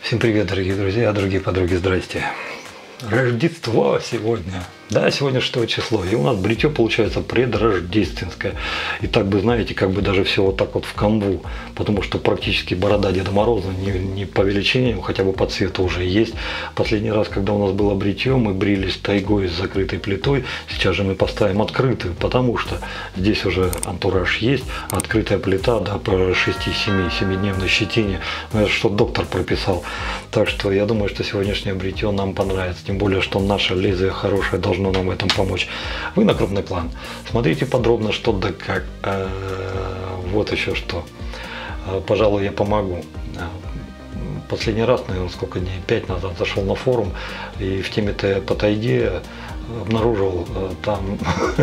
Всем привет, дорогие друзья, дорогие подруги, здрасте. Рождество сегодня. Да, сегодня 6 число. И у нас бритье получается предрождественское. И так бы, знаете, как бы даже все вот так вот в канву. Потому что практически борода Деда Мороза не по величине, хотя бы по цвету уже есть. Последний раз, когда у нас было бритье, мы брились тайгой с закрытой плитой. Сейчас же мы поставим открытую, потому что здесь уже антураж есть. Открытая плита, да, по 6-7-дневной щетине. Это что доктор прописал. Так что я думаю, что сегодняшнее бритье нам понравится. Тем более, что наше лезвие хорошее должно нам в этом помочь. Вы на крупный план. Смотрите подробно, что да как. Вот еще что. Пожалуй, я помогу. Последний раз, наверное, сколько дней, 5 назад зашел на форум и в теме по тайге обнаружил там,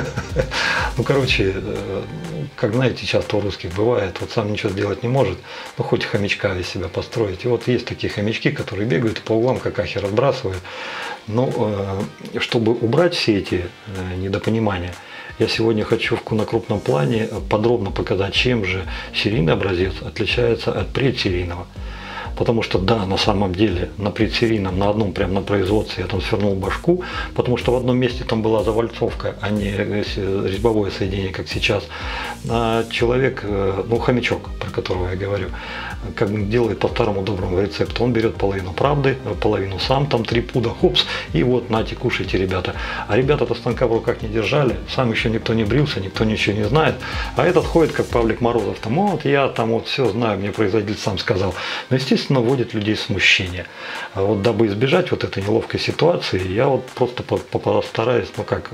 ну, короче, как знаете, часто у русских бывает, вот сам ничего сделать не может, ну, хоть хомячка из себя построить. И вот есть такие хомячки, которые бегают и по углам какахи разбрасывают. Но чтобы убрать все эти недопонимания, я сегодня хочу на крупном плане подробно показать, чем же серийный образец отличается от предсерийного. Потому что да, на самом деле на предсерийном, на одном прям на производстве я там свернул башку, потому что в одном месте там была завальцовка, а не резьбовое соединение, как сейчас. А человек, ну, хомячок, про которого я говорю, как бы делает по старому доброму рецепту. Он берет половину правды, половину сам, там 3 пуда, хопс, и вот нате, кушайте, ребята. А ребята-то станка в руках не держали, сам еще никто не брился, никто ничего не знает. А этот ходит, как Павлик Морозов, там, вот я там вот все знаю, мне производитель сам сказал. Но, естественно, вводит людей в смущение. А вот дабы избежать вот этой неловкой ситуации, я вот просто постараюсь,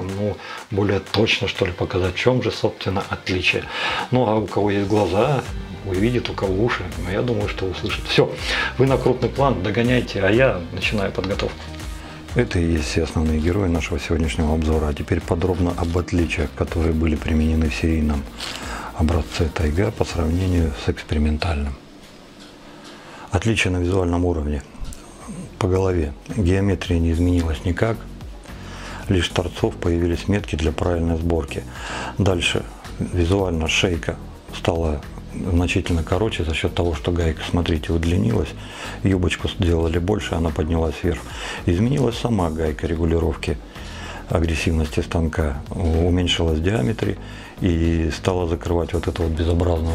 более точно, что ли, показать, в чем же, собственно, отличие. Ну, а у кого есть глаза, увидит, у кого уши, но я думаю, что услышит. Все, вы на крупный план, догоняйте, а я начинаю подготовку. Это и есть все основные герои нашего сегодняшнего обзора. А теперь подробно об отличиях, которые были применены в серийном образце тайга по сравнению с экспериментальным. Отличие на визуальном уровне. По голове. Геометрия не изменилась никак. Лишь с торцов появились метки для правильной сборки. Дальше визуально шейка стала значительно короче за счет того, что гайка, смотрите, удлинилась. Юбочку сделали больше, она поднялась вверх. Изменилась сама гайка регулировки агрессивности станка. Уменьшилась в диаметре и стала закрывать вот эту вот безобразную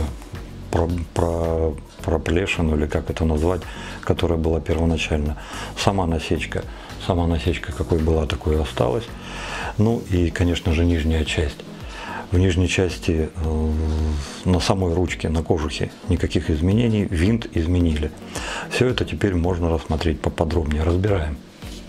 проплешину, или как это назвать, которая была первоначально. Сама насечка какой была, такой и осталась. Ну и, конечно же, нижняя часть. В нижней части, на самой ручке, на кожухе никаких изменений, винт изменили. Все это теперь можно рассмотреть поподробнее. Разбираем.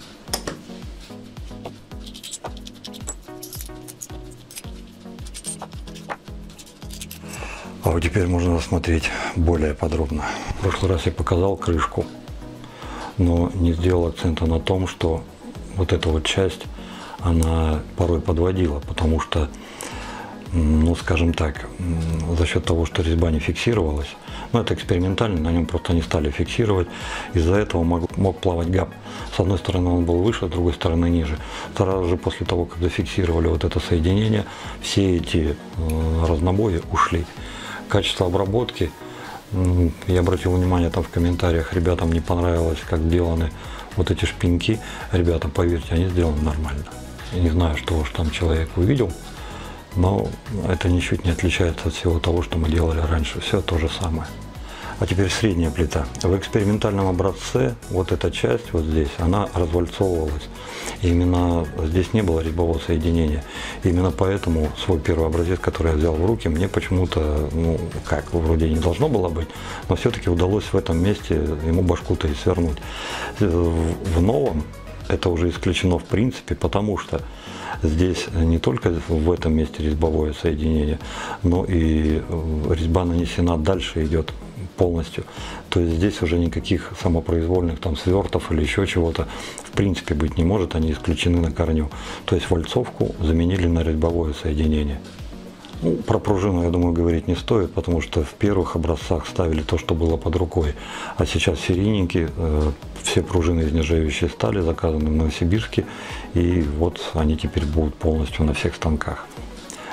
А вот теперь можно рассмотреть более подробно. В прошлый раз я показал крышку, но не сделал акцента на том, что вот эта вот часть, она порой подводила, потому что, ну, скажем так, за счет того, что резьба не фиксировалась, ну, это экспериментально, на нем просто не стали фиксировать, из-за этого мог плавать габ. С одной стороны он был выше, с другой стороны ниже. Сразу же после того, как зафиксировали вот это соединение, все эти разнобои ушли. Качество обработки, я обратил внимание, там в комментариях ребятам не понравилось, как сделаны вот эти шпиньки. Ребята, поверьте, они сделаны нормально. Я не знаю, что уж там человек увидел, но это ничуть не отличается от всего того, что мы делали раньше. Все то же самое. А теперь средняя плита. В экспериментальном образце вот эта часть вот здесь, она развальцовывалась. И именно здесь не было резьбового соединения. И именно поэтому свой первый образец, который я взял в руки, мне почему-то, ну, как, вроде не должно было быть, но все-таки удалось в этом месте ему башку-то и свернуть. В новом это уже исключено в принципе, потому что здесь не только в этом месте резьбовое соединение, но и резьба нанесена дальше идет полностью. То есть здесь уже никаких самопроизвольных там свертов или еще чего-то в принципе быть не может, они исключены на корню. То есть вальцовку заменили на резьбовое соединение. Ну, про пружину, я думаю, говорить не стоит, потому что в первых образцах ставили то, что было под рукой. А сейчас серийники, все пружины из нержавеющей стали, заказаны в Новосибирске, и вот они теперь будут полностью на всех станках.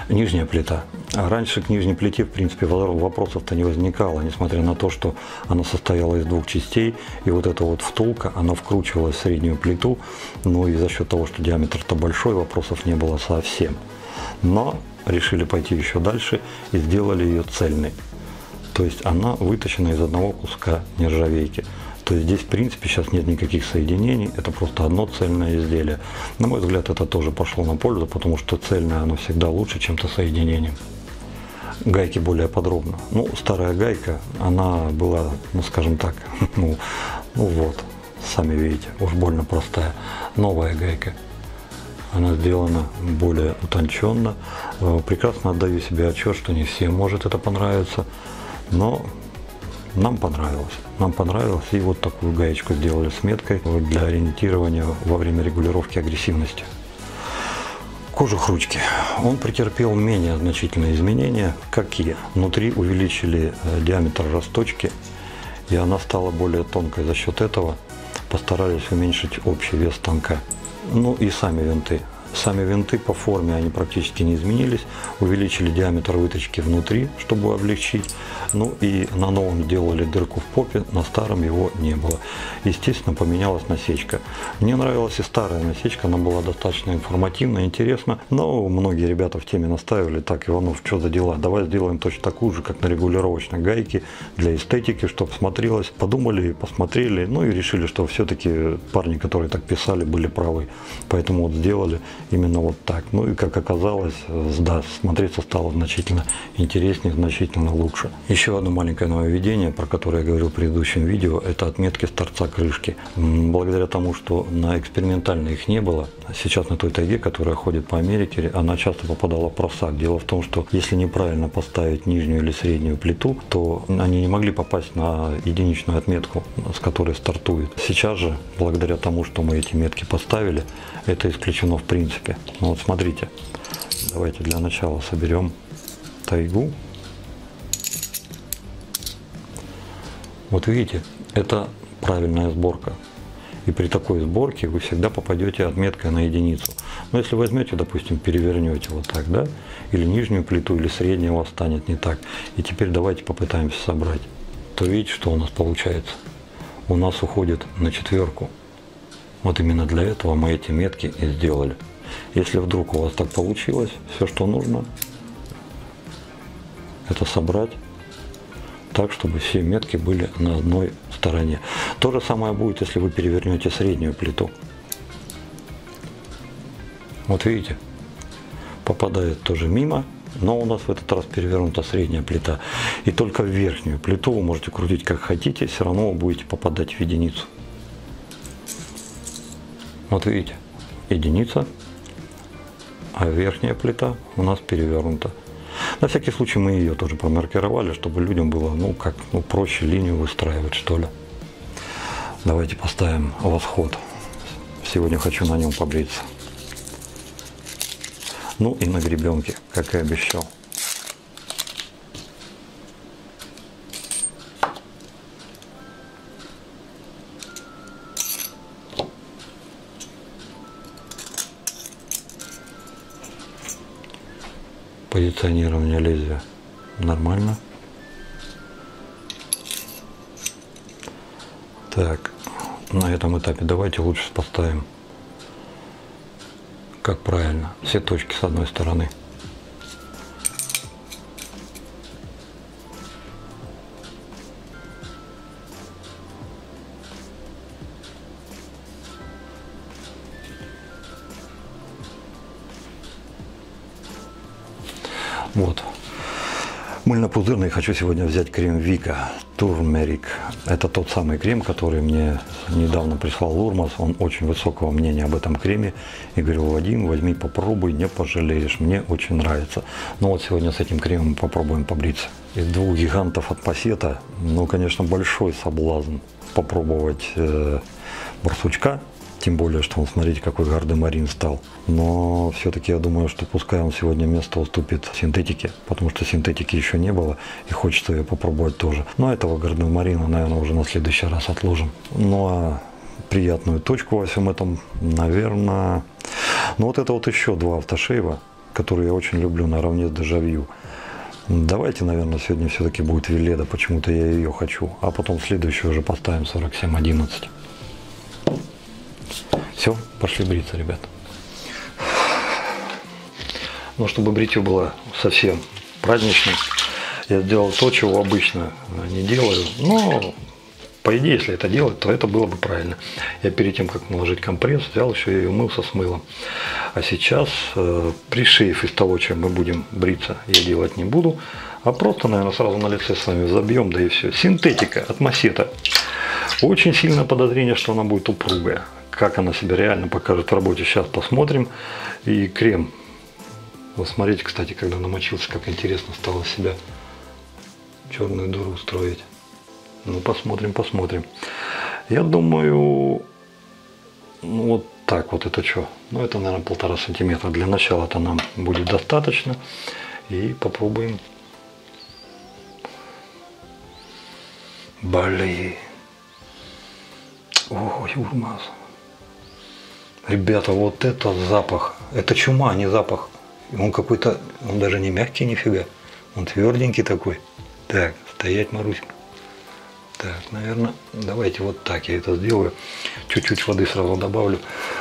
Нижняя плита. Раньше к нижней плите, в принципе, вопросов-то не возникало, несмотря на то, что она состояла из двух частей, и вот эта вот втулка, она вкручивалась в среднюю плиту, ну и за счет того, что диаметр-то большой, вопросов не было совсем. Но решили пойти еще дальше и сделали ее цельной. То есть она вытащена из одного куска нержавейки. То есть здесь, в принципе, сейчас нет никаких соединений, это просто одно цельное изделие. На мой взгляд, это тоже пошло на пользу, потому что цельное оно всегда лучше, чем-то соединением. Гайки более подробно. Ну, старая гайка, она была, ну, скажем так, ну вот, сами видите, уж больно простая. Новая гайка, она сделана более утонченно. Прекрасно отдаю себе отчет, что не всем может это понравиться, но нам понравилось. Нам понравилось, и вот такую гаечку сделали с меткой для ориентирования во время регулировки агрессивности. Кожух ручки. Он претерпел менее значительные изменения. Какие? Внутри увеличили диаметр росточки, и она стала более тонкой. За счет этого постарались уменьшить общий вес станка. Ну и сами винты. Сами винты по форме они практически не изменились. Увеличили диаметр выточки внутри, чтобы облегчить. Ну и на новом сделали дырку в попе, на старом его не было. Естественно, поменялась насечка. Мне нравилась и старая насечка, она была достаточно информативна, интересна. Но многие ребята в теме настаивали: так, Иванов, что за дела? Давай сделаем точно такую же, как на регулировочной гайке, для эстетики, чтобы смотрелось. Подумали, посмотрели, ну и решили, что все-таки парни, которые так писали, были правы. Поэтому вот сделали именно вот так. Ну и как оказалось, да, смотреться стало значительно интереснее, значительно лучше. Еще одно маленькое нововведение, про которое я говорил в предыдущем видео, это отметки с торца крышки. Благодаря тому, что на экспериментальной их не было, сейчас на той тайге, которая ходит по Америке, она часто попадала в просак. Дело в том, что если неправильно поставить нижнюю или среднюю плиту, то они не могли попасть на единичную отметку, с которой стартует. Сейчас же, благодаря тому, что мы эти метки поставили, это исключено в принципе. Ну вот смотрите, давайте для начала соберем тайгу. Вот видите, это правильная сборка. И при такой сборке вы всегда попадете отметкой на единицу. Но если возьмете, допустим, перевернете вот так, да, или нижнюю плиту, или средняя у вас станет не так. И теперь давайте попытаемся собрать. То видите, что у нас получается? У нас уходит на четверку. Вот именно для этого мы эти метки и сделали. Если вдруг у вас так получилось, все, что нужно, это собрать так, чтобы все метки были на одной стороне. То же самое будет, если вы перевернете среднюю плиту. Вот видите, попадает тоже мимо, но у нас в этот раз перевернута средняя плита. И только в верхнюю плиту вы можете крутить как хотите, все равно вы будете попадать в единицу. Вот видите, единица, а верхняя плита у нас перевернута. На всякий случай мы ее тоже промаркировали, чтобы людям было, проще линию выстраивать, что ли. Давайте поставим восход. Сегодня хочу на нем побриться. Ну и на гребенке, как и обещал. Позиционирование лезвия нормально. Так, на этом этапе давайте лучше поставим, как правильно, все точки с одной стороны. Вот. Мыльно-пузырный хочу сегодня взять крем Вика Turmeric. Это тот самый крем, который мне недавно прислал Урмас. Он очень высокого мнения об этом креме. И говорил: Вадим, возьми, попробуй, не пожалеешь. Мне очень нравится. Ну вот сегодня с этим кремом попробуем побриться. Из двух гигантов от Пассета, конечно, большой соблазн попробовать барсучка. Тем более, что он, смотрите, какой гардемарин стал. Но все-таки я думаю, что пускай он сегодня место уступит синтетике, потому что синтетики еще не было, и хочется ее попробовать тоже. Но этого гардемарина, наверное, уже на следующий раз отложим. Ну а приятную точку во всем этом, наверное... Ну вот это вот еще два автошейва. которую я очень люблю наравне с Дежавю. Давайте, наверное, сегодня все-таки будет Веледа, почему-то я ее хочу. А потом следующую уже поставим 4711. Все, пошли бриться, ребят. Но чтобы бритье было совсем праздничным, я сделал то, чего обычно не делаю. Но, по идее, если это делать, то это было бы правильно. Я перед тем, как наложить компресс, взял еще и умылся с мылом. А сейчас пришейф из того, чем мы будем бриться, я делать не буду. А просто, наверное, сразу на лице с вами забьем, да и все. Синтетика от Массета. Очень сильное подозрение, что она будет упругая. Как она себя реально покажет в работе, сейчас посмотрим. И крем. Вот смотрите, кстати, когда намочился, как интересно стало себя черную дыру устроить. Ну, посмотрим, посмотрим. Я думаю, ну, вот так вот это что? Ну, это, наверное, 1,5 сантиметра. Для начала-то нам будет достаточно. И попробуем. Блин. Ой, урмаз. Ребята, вот это запах. Это чума, а не запах. Он какой-то, он даже не мягкий нифига. Он тверденький такой. Так, стоять, Маруська. Так, наверное, давайте вот так я это сделаю. Чуть-чуть воды сразу добавлю.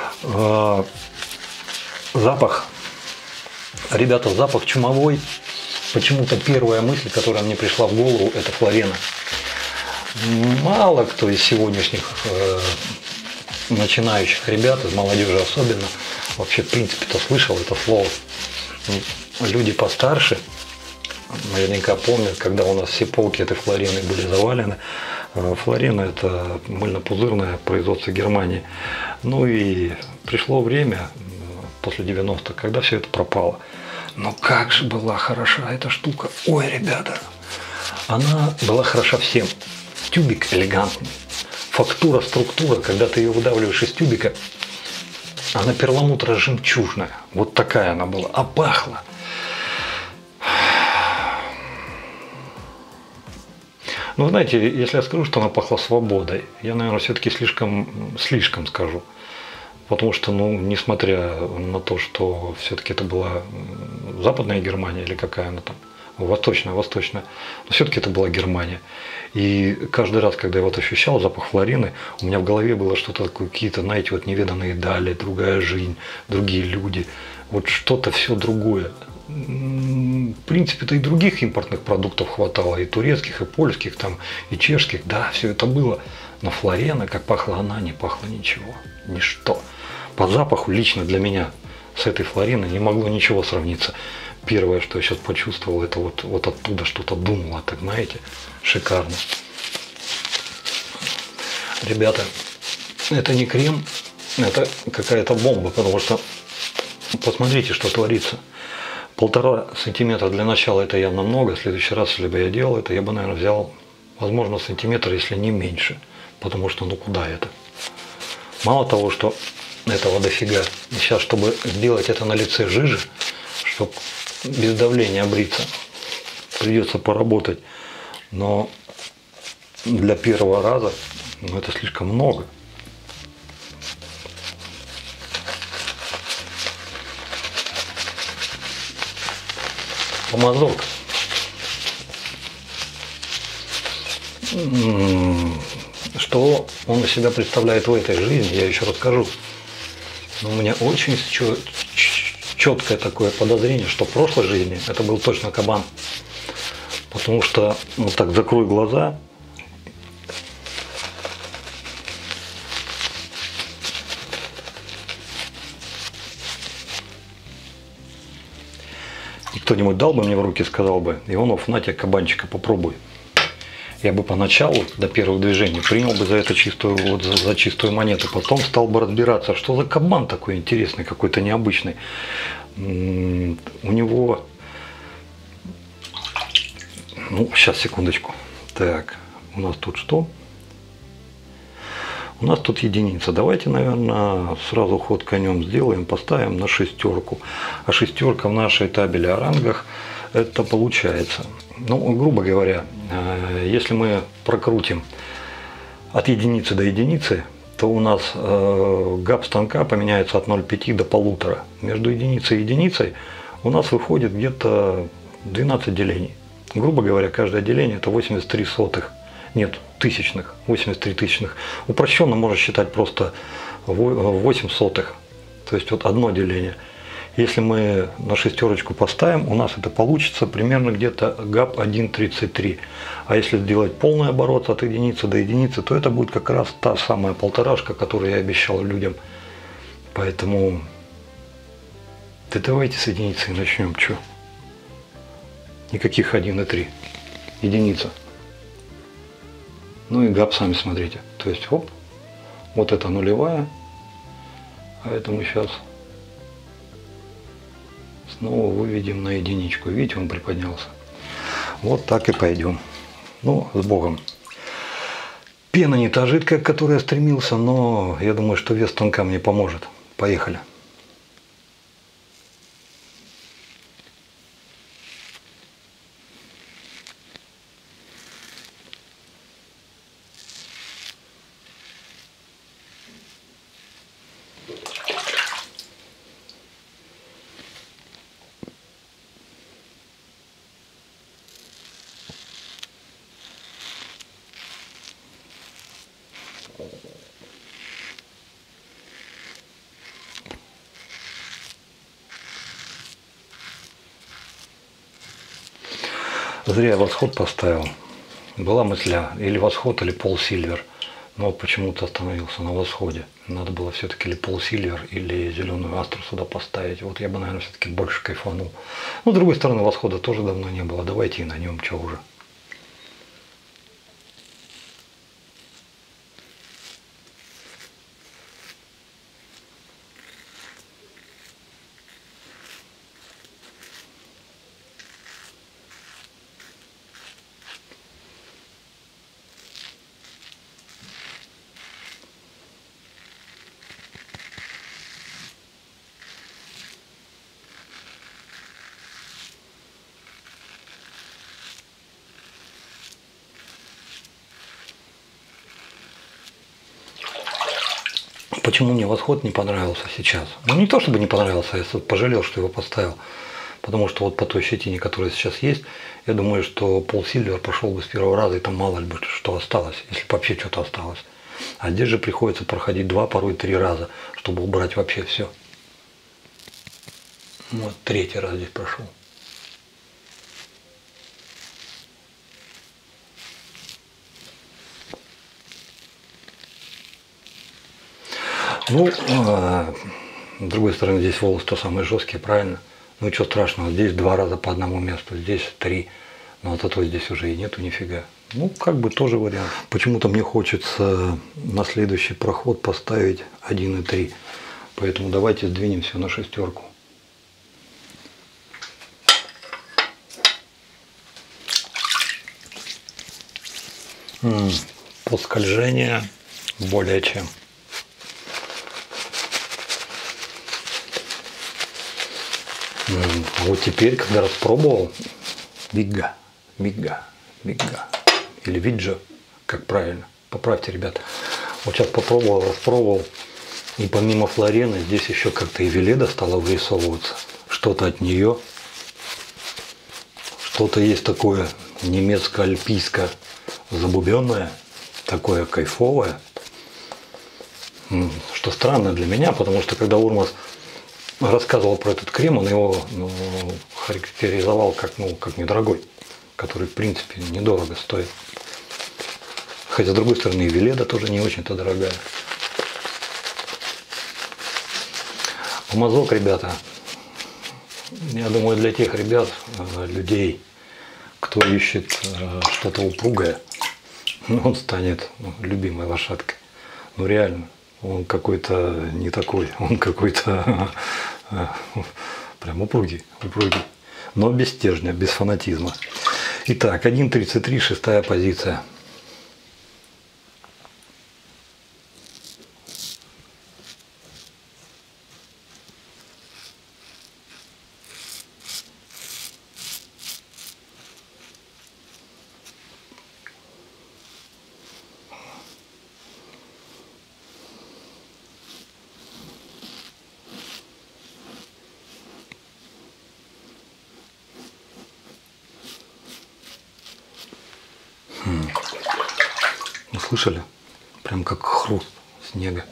Запах. Ребята, запах чумовой. Почему-то первая мысль, которая мне пришла в голову, это флорена. Мало кто из сегодняшних начинающих ребят, из молодежи особенно, вообще в принципе-то слышал это слово. Люди постарше наверняка помнят, когда у нас все полки этой флорены были завалены. Флорена — это мыльно-пузырное производство Германии. Ну и пришло время, после 90-х, когда все это пропало. Но как же была хороша эта штука. Ой, ребята, она была хороша всем. Тюбик элегантный. Фактура, структура, когда ты ее выдавливаешь из тюбика, она перламутро-жемчужная. Вот такая она была. А пахла. Ну, знаете, если я скажу, что она пахла свободой, я, наверное, все-таки слишком скажу. Потому что, ну, несмотря на то, что все-таки это была Западная Германия, или какая она там, Восточная, но все-таки это была Германия. И каждый раз, когда я вот ощущал запах флорины, у меня в голове было что-то такое, какие-то, знаете, вот неведанные дали, другая жизнь, другие люди, вот что-то все другое. В принципе-то и других импортных продуктов хватало, и турецких, и польских, там, и чешских, да, все это было. Но флорена, как пахла она, не пахло ничего, ничто. По запаху лично для меня с этой флориной не могло ничего сравниться. Первое, что я сейчас почувствовал, это вот оттуда что-то думало, так знаете, шикарно. Ребята, это не крем, это какая-то бомба, потому что посмотрите, что творится. 1,5 сантиметра для начала это явно много. В следующий раз, если бы я делал это, я бы, наверное, взял, возможно, сантиметр, если не меньше. Потому что, ну куда это? Мало того, что этого дофига. И сейчас, чтобы сделать это на лице жиже, чтобы без давления бриться, придется поработать. Но для первого раза, ну, это слишком много. Помазок. Что он из себя представляет в этой жизни, я еще расскажу. Но у меня очень четкое такое подозрение, что в прошлой жизни это был точно кабан. Потому что, вот так закрой глаза. И кто-нибудь дал бы мне в руки, сказал бы: Иванов, на тебе кабанчика, попробуй. Я бы поначалу, до первых движений, принял бы за это чистую, вот за чистую монету. Потом стал бы разбираться, что за кабан такой интересный, какой-то необычный. У него... Ну, сейчас, секундочку. Так, у нас тут что? У нас тут единица. Давайте, наверное, сразу ход конем сделаем, поставим на шестерку. А шестерка в нашей табели о рангах, это получается... Ну, грубо говоря, если мы прокрутим от единицы до единицы, то у нас гап станка поменяется от 0,5 до 1,5. Между единицей и единицей у нас выходит где-то 12 делений. Грубо говоря, каждое деление это 83 сотых. Нет, тысячных, 83 тысячных. Упрощенно можно считать просто 8 сотых. То есть вот одно деление. Если мы на шестерочку поставим, у нас это получится примерно где-то ГАП 1,33. А если сделать полный оборот от единицы до единицы, то это будет как раз та самая полторашка, которую я обещал людям. Поэтому да давайте с единицы начнем. Чё? Никаких 1,3. Единица. Ну и ГАП сами смотрите. То есть оп, вот это нулевая. А это мы сейчас снова выведем на единичку. Видите, он приподнялся. Вот так и пойдем. Ну, с Богом. Пена не та жидкая, к которой я стремился, но я думаю, что вес станка мне поможет. Поехали. Зря я восход поставил. Была мысля или восход, или пол сильвер. Но почему-то остановился на восходе. Надо было все-таки или пол сильвер, или зеленую астру сюда поставить. Вот я бы, наверное, все-таки больше кайфанул. Но с другой стороны, восхода тоже давно не было. Давайте и на нем, что уже. Почему мне восход не понравился сейчас? Ну не то чтобы не понравился, я пожалел, что его поставил. Потому что вот по той щетине, которая сейчас есть, я думаю, что пол сильвер пошел бы с первого раза, и там мало ли бы что осталось, если бы вообще что-то осталось. А здесь же приходится проходить 2, порой 3 раза, чтобы убрать вообще все. Вот 3-й раз здесь прошел. Ну, с другой стороны, здесь волосы-то самые жесткие, правильно? Ну, что страшного, здесь 2 раза по одному месту, здесь 3. Но зато здесь уже и нету нифига. Ну, как бы тоже вариант. Почему-то мне хочется на следующий проход поставить 1,3. Поэтому давайте сдвинемся на шестерку. Поскольжение более чем. А вот теперь, когда распробовал, Бигга, или Виджо, как правильно, поправьте, ребята. Вот сейчас попробовал, распробовал, и помимо флорены здесь еще как-то и Веледа стала вырисовываться. Что-то от нее, что-то есть такое немецко-альпийско забубенное, такое кайфовое, что странно для меня, потому что когда Урмас рассказывал про этот крем, он его характеризовал как недорогой, который в принципе недорого стоит. Хотя с другой стороны и Веледа тоже не очень-то дорогая. Помазок, ребята, я думаю, для тех ребят, людей, кто ищет что-то упругое, он станет любимой лошадкой. Ну реально, он какой-то не такой, он какой-то прям упругий, но без стержня, без фанатизма. Итак, 1.33, 6-я позиция. слышали? Прям как хруст снега.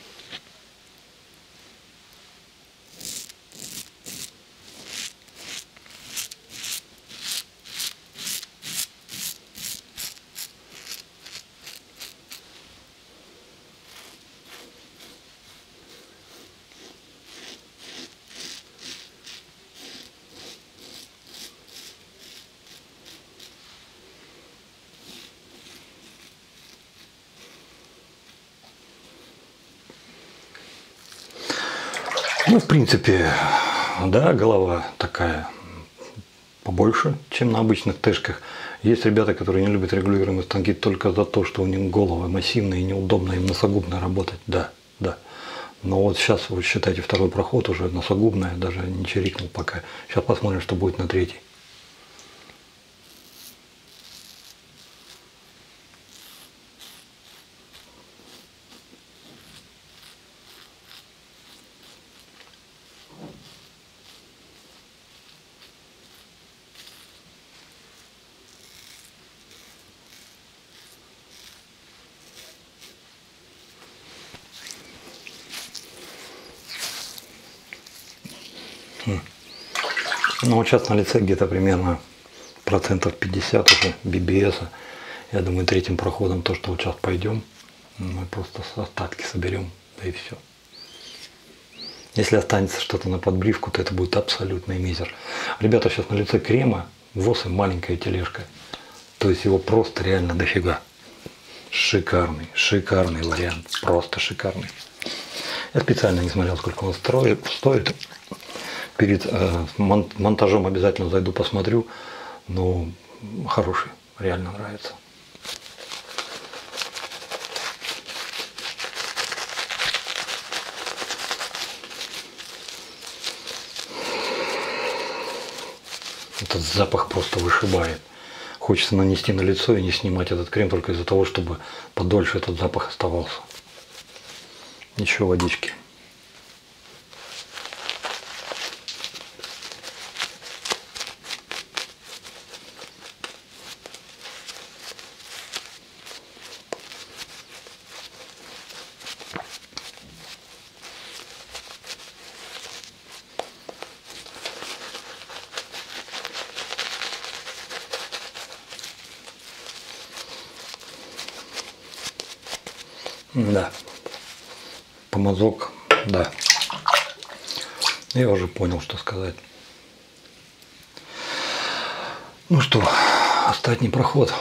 Ну, в принципе, да, голова такая побольше, чем на обычных тэшках. Есть ребята, которые не любят регулируемые станки только за то, что у них головы массивные и неудобно им носогубно работать. Да, да. Но вот сейчас, вы считайте, второй проход уже носогубная, даже не чирикнул пока. Сейчас посмотрим, что будет на третий. Ну вот сейчас на лице где-то примерно процентов 50 уже BBS. Я думаю, третьим проходом то, что вот сейчас пойдем, мы просто остатки соберем, да и все. Если останется что-то на подбривку, то это будет абсолютный мизер. Ребята, сейчас на лице крема, ВОС и маленькая тележка. То есть его просто реально дофига. Шикарный, шикарный вариант, просто шикарный. Я специально не смотрел, сколько он стоит. Перед монтажом обязательно зайду, посмотрю. Но хороший, реально нравится. Этот запах просто вышибает. Хочется нанести на лицо и не снимать этот крем только из-за того, чтобы подольше этот запах оставался. Еще водички. Да, помазок, да. Я уже понял, что сказать. Ну что, остатний проход.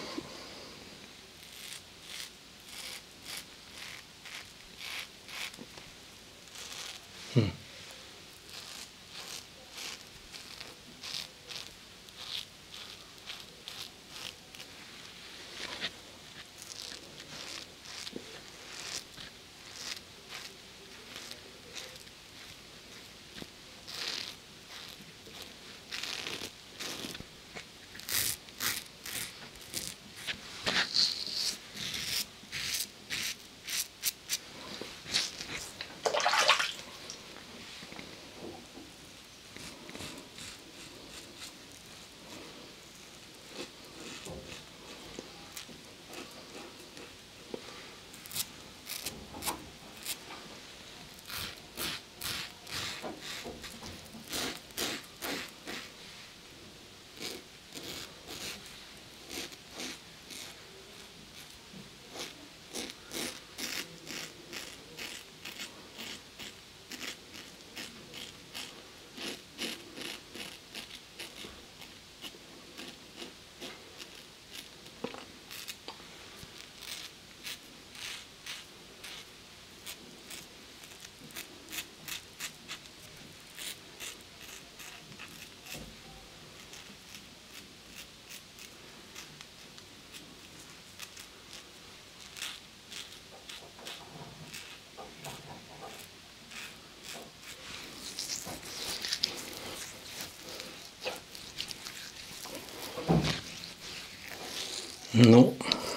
Ну,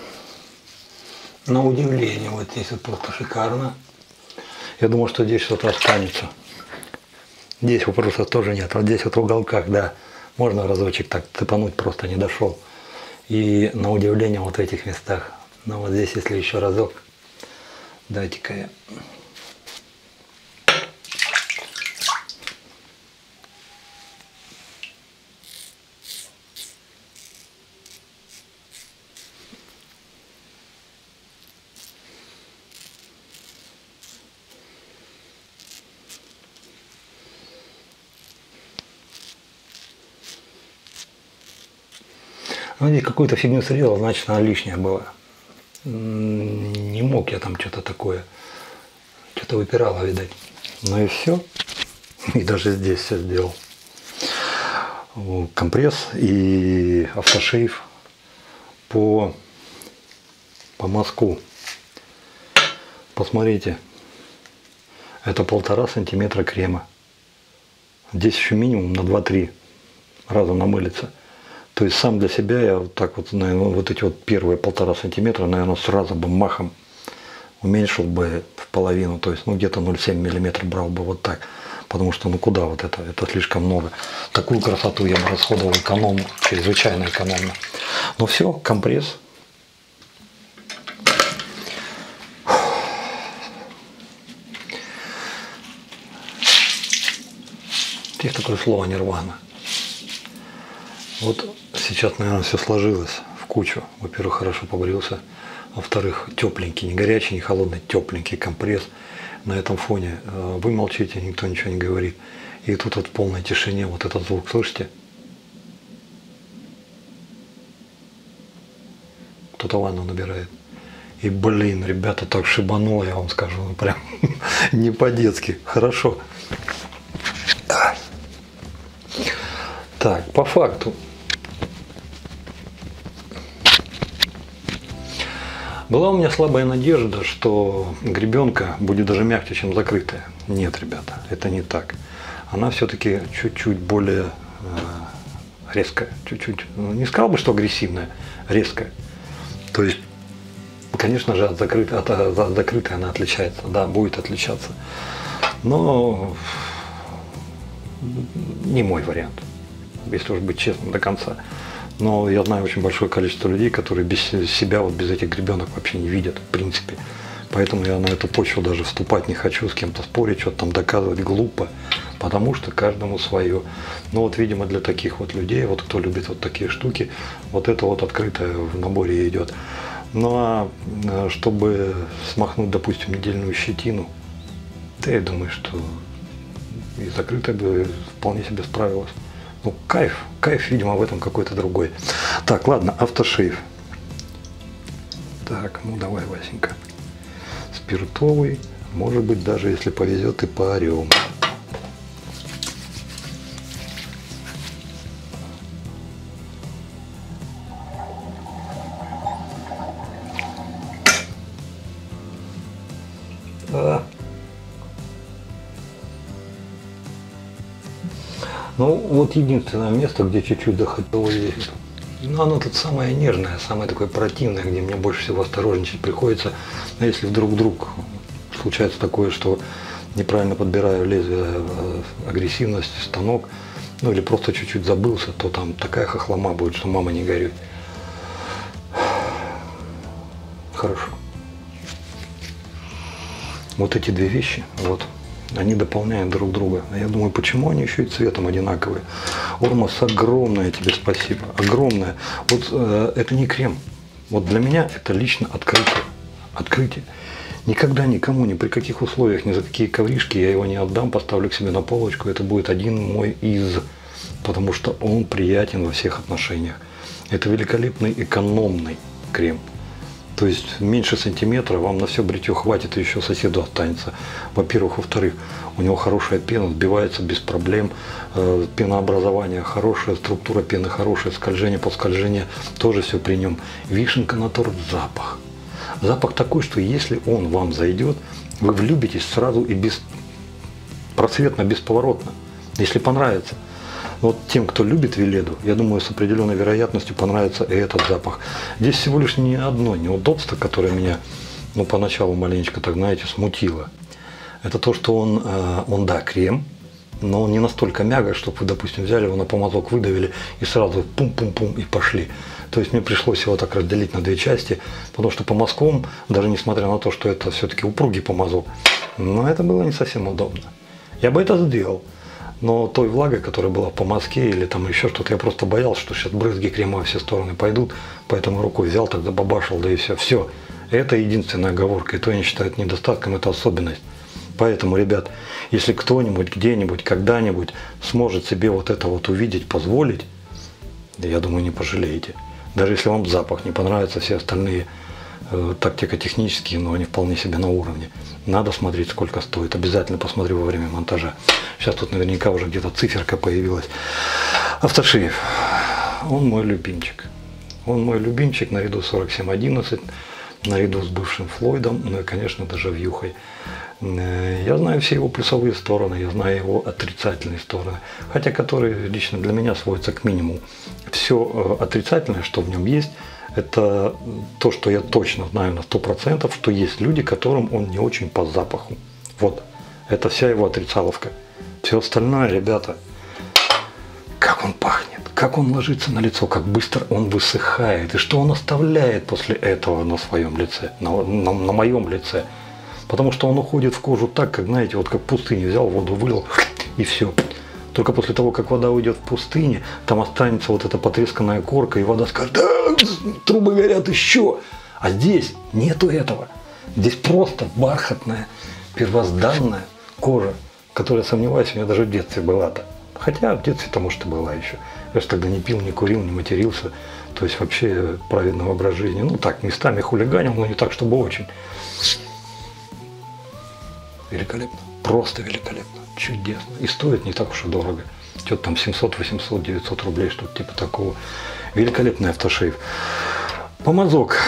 на удивление, вот здесь вот просто шикарно. Я думал, что здесь что-то останется. Здесь вопросов тоже нет. Вот здесь вот в уголках, да, можно разочек так цепануть, просто не дошел. И на удивление вот в этих местах Но вот здесь, если еще разок, дайте-ка я. Ну, здесь какую-то фигню срезал, значит, она лишняя была. Не мог я там что-то такое. Что-то выпирало, видать. Ну и все. И даже здесь все сделал. Компресс и автошейв по мазку. Посмотрите. Это 1,5 сантиметра крема. Здесь еще минимум на 2-3 раза намылится. То есть сам для себя я вот так вот, наверное, вот эти вот первые 1,5 сантиметра, наверное, сразу бы махом уменьшил бы в половину. То есть, ну, где-то 0,7 миллиметра брал бы вот так. Потому что, ну, куда вот это слишком много. Такую красоту я бы расходовал экономно, чрезвычайно экономно. Но все, компресс. Есть такое слово нирвана. Вот сейчас, наверное, все сложилось в кучу. Во-первых, хорошо побрился. Во-вторых, тепленький, не горячий, не холодный, тепленький компресс. На этом фоне вы молчите, никто ничего не говорит. И тут вот в полной тишине вот этот звук, слышите? Кто-то ванну набирает. И, блин, ребята, так шибануло, я вам скажу, ну прям не по-детски. Хорошо. Так, по факту. Была у меня слабая надежда, что гребенка будет даже мягче, чем закрытая. Нет, ребята, это не так. Она все-таки чуть-чуть более резкая. Чуть-чуть, не сказал бы, что агрессивная, резкая. То есть, конечно же, от закрытой она отличается. Да, будет отличаться. Но не мой вариант, если уж быть честным до конца. Но я знаю очень большое количество людей, которые без себя, вот без этих гребенок вообще не видят, в принципе. Поэтому я на эту почву даже вступать не хочу, с кем-то спорить, что-то там доказывать глупо, потому что каждому свое. Но вот, видимо, для таких вот людей, вот кто любит вот такие штуки, вот это вот открытое в наборе идет. Ну а чтобы смахнуть, допустим, недельную щетину, да я думаю, что и закрытая бы вполне себе справилась. Ну, кайф, видимо, в этом какой-то другой. Так, ладно, автошейв. Так, ну давай, Васенька. Спиртовый, может быть, даже если повезет, и поорем. Ну, вот единственное место, где чуть-чуть захотелось здесь. Ну, оно тут самое нежное, самое такое противное, где мне больше всего осторожничать приходится. Но если вдруг случается такое, что неправильно подбираю лезвие, агрессивность, станок, ну или просто чуть-чуть забылся, то там такая хохлома будет, что мама не горюй. Хорошо. Вот эти две вещи, вот. Они дополняют друг друга. Я думаю, почему они еще и цветом одинаковые. Ормос, огромное тебе спасибо. Огромное. Вот это не крем. Вот для меня это лично открытие. Открытие. Никогда никому, ни при каких условиях, ни за какие ковришки я его не отдам, поставлю к себе на полочку. Это будет один мой из. Потому что он приятен во всех отношениях. Это великолепный экономный крем. То есть меньше сантиметра вам на все бритье хватит, и еще соседу останется. Во-первых. Во-вторых, у него хорошая пена, сбивается без проблем. Пенообразование хорошее, структура пены хорошая, скольжение по скольжению тоже все при нем. Вишенка на торт, запах. Запах такой, что если он вам зайдет, вы влюбитесь сразу и просветно, бесповоротно, если понравится. Вот тем, кто любит Веледу, я думаю, с определенной вероятностью понравится и этот запах. Здесь всего лишь не одно неудобство, которое меня, ну, поначалу маленечко, так знаете, смутило. Это то, что он да, крем, но он не настолько мягок, чтобы вы, допустим, взяли его на помазок, выдавили и сразу пум-пум-пум и пошли. То есть мне пришлось его так разделить на две части, потому что по мазкам, даже несмотря на то, что это все-таки упругий помазок, но это было не совсем удобно. Я бы это сделал, но той влагой, которая была по мазке или там еще что-то, я просто боялся, что сейчас брызги крема во все стороны пойдут, поэтому рукой взял, тогда бабашил, да и все. Все. Это единственная оговорка, и то я не считаю это недостатком, это особенность. Поэтому, ребят, если кто-нибудь, где-нибудь, когда-нибудь сможет себе вот это вот увидеть, позволить, я думаю, не пожалеете. Даже если вам запах не понравится, все остальные тактико-технические, но они вполне себе на уровне. Надо смотреть, сколько стоит. Обязательно посмотрю во время монтажа. Сейчас тут наверняка уже где-то циферка появилась. Автошейв. Он мой любимчик. Он мой любимчик наряду с 4711, наряду с бывшим Флойдом, ну и, конечно, даже вьюхой. Я знаю все его плюсовые стороны, я знаю его отрицательные стороны, хотя которые лично для меня сводятся к минимуму. Все отрицательное, что в нем есть, это то, что я точно знаю на 100%, что есть люди, которым он не очень по запаху. Вот, это вся его отрицаловка. Все остальное, ребята, как он пахнет, как он ложится на лицо, как быстро он высыхает, и что он оставляет после этого на своем лице, на моем лице. Потому что он уходит в кожу так, как, знаете, вот как в пустыне взял, воду вылил, и все. Только после того, как вода уйдет в пустыне, там останется вот эта потресканная корка, и вода скажет: да, трубы горят еще. А здесь нету этого. Здесь просто бархатная, первозданная кожа, которая, сомневаюсь, у меня даже в детстве была-то. Хотя в детстве-то, может, и была еще. Я же тогда не пил, не курил, не матерился. То есть вообще праведный образ жизни. Ну так, местами хулиганил, но не так, чтобы очень. Великолепно. Просто великолепно. Чудесно. И стоит не так уж и дорого. Что-то там 700, 800, 900 рублей, что-то типа такого. Великолепный автошейв. Помазок.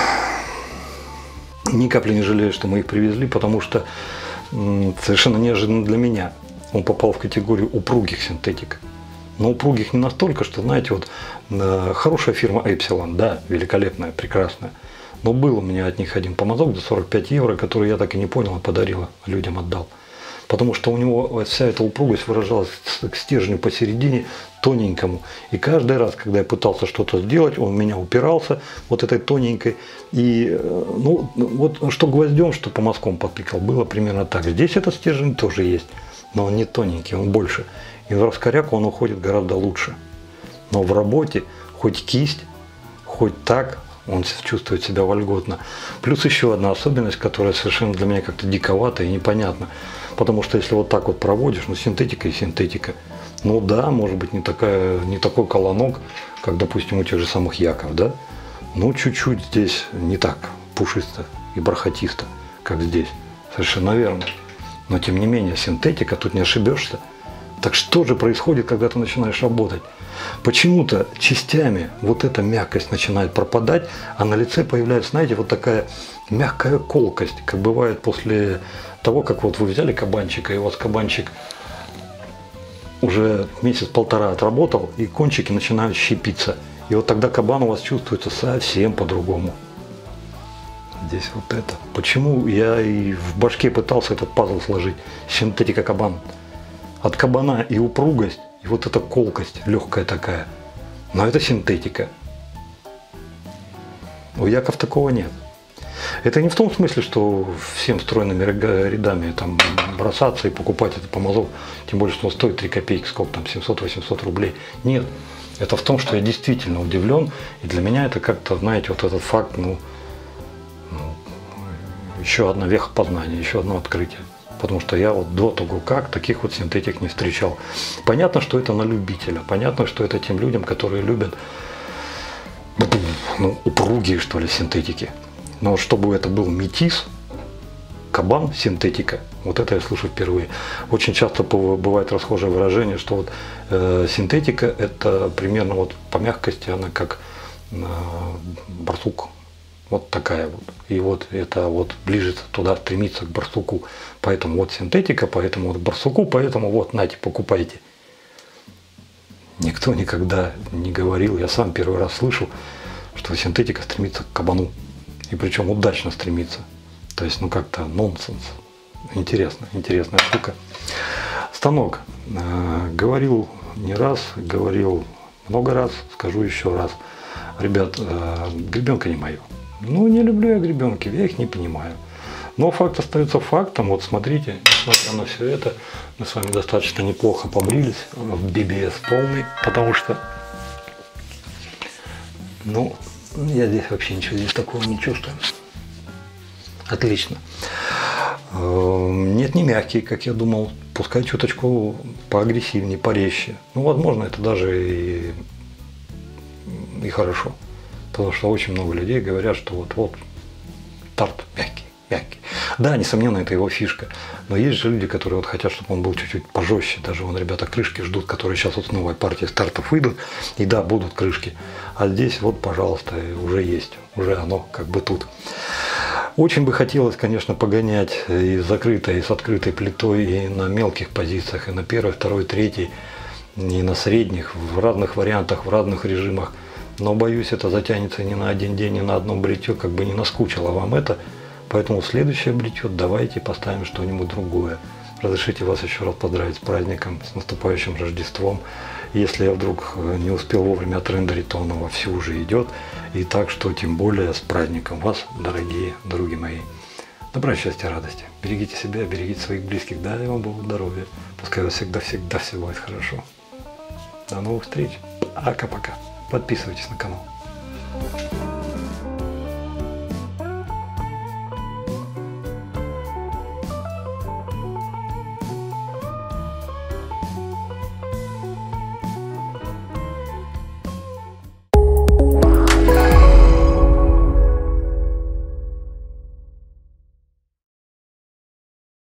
Ни капли не жалею, что мы их привезли, потому что совершенно неожиданно для меня он попал в категорию упругих синтетик. Но упругих не настолько, что, знаете, вот хорошая фирма Epsilon, да, великолепная, прекрасная. Но был у меня от них один помазок за 45 евро, который я так и не понял, а подарил, людям отдал. Потому что у него вся эта упругость выражалась к стержню посередине, тоненькому. И каждый раз, когда я пытался что-то сделать, он в меня упирался вот этой тоненькой. И ну, вот что гвоздем, что по мазкам подтыкал, было примерно так. Здесь этот стержень тоже есть, но он не тоненький, он больше. И в раскоряку он уходит гораздо лучше. Но в работе хоть кисть, хоть так, он чувствует себя вольготно. Плюс еще одна особенность, которая совершенно для меня как-то диковата и непонятна. Потому что если вот так вот проводишь, ну синтетика и синтетика. Ну да, может быть не такой колонок, как, допустим, у тех же самых яков, да? Ну чуть-чуть здесь не так пушисто и бархатисто, как здесь. Совершенно верно. Но тем не менее синтетика, тут не ошибешься. Так что же происходит, когда ты начинаешь работать? Почему-то частями вот эта мягкость начинает пропадать, а на лице появляется, знаете, вот такая мягкая колкость, как бывает после того, как вот вы взяли кабанчика, и у вас кабанчик уже месяц-полтора отработал, и кончики начинают щепиться. И вот тогда кабан у вас чувствуется совсем по-другому. Здесь вот это. Почему я и в башке пытался этот пазл сложить? Синтетика кабан. От кабана и упругость, и вот эта колкость легкая такая. Но это синтетика. У яков такого нет. Это не в том смысле, что всем стройными рядами там бросаться и покупать этот помазок, тем более, что он стоит 3 копейки, сколько там, 700-800 рублей. Нет. Это в том, что я действительно удивлен, и для меня это как-то, знаете, вот этот факт, еще одна веха познания, еще одно открытие. Потому что я вот до того как таких вот синтетик не встречал. Понятно, что это на любителя. Понятно, что это тем людям, которые любят упругие, что ли, синтетики. Но чтобы это был метис, кабан, синтетика, вот это я слышу впервые. Очень часто бывает расхожее выражение, что вот синтетика это примерно вот по мягкости, она как барсук. Вот такая вот. И вот это вот ближе туда стремится к барсуку. Поэтому вот синтетика, поэтому вот барсуку, поэтому вот нате, покупайте. Никто никогда не говорил, я сам первый раз слышу, что синтетика стремится к кабану. И причем удачно стремится. То есть, ну как-то нонсенс. Интересно, интересная штука. Станок. Говорил не раз, говорил много раз, скажу еще раз. Ребят, гребенка не мое. Ну, не люблю я гребенки, я их не понимаю. Но факт остается фактом. Вот смотрите, несмотря на все это, мы с вами достаточно неплохо побрились в BBS полный, потому что, ну, я здесь вообще ничего здесь такого не чувствую. Отлично. Нет, не мягкий, как я думал. Пускай чуточку поагрессивнее, порезче. Ну, возможно, это даже и хорошо. Потому что очень много людей говорят, что вот тарт мягкий. Да, несомненно, это его фишка. Но есть же люди, которые вот хотят, чтобы он был чуть-чуть пожестче. Даже вон ребята крышки ждут, которые сейчас вот новая партия стартов выйдут. И да, будут крышки. А здесь вот, пожалуйста, уже есть. Уже оно как бы тут. Очень бы хотелось, конечно, погонять и закрытой, и с открытой плитой, и на мелких позициях, и на первой, второй, третьей, и на средних, в разных вариантах, в разных режимах. Но, боюсь, это затянется не на один день, не на одно бритье, как бы не наскучило вам это. Поэтому следующее бритье давайте поставим что-нибудь другое. Разрешите вас еще раз поздравить с праздником, с наступающим Рождеством. Если я вдруг не успел вовремя отрендерить, то оно вовсю уже идет. И так что тем более с праздником вас, дорогие други мои. Добра, счастья, радости. Берегите себя, берегите своих близких. Дай вам Богу здоровья. Пускай у вас всегда все будет хорошо. До новых встреч. Пока-пока. Подписывайтесь на канал.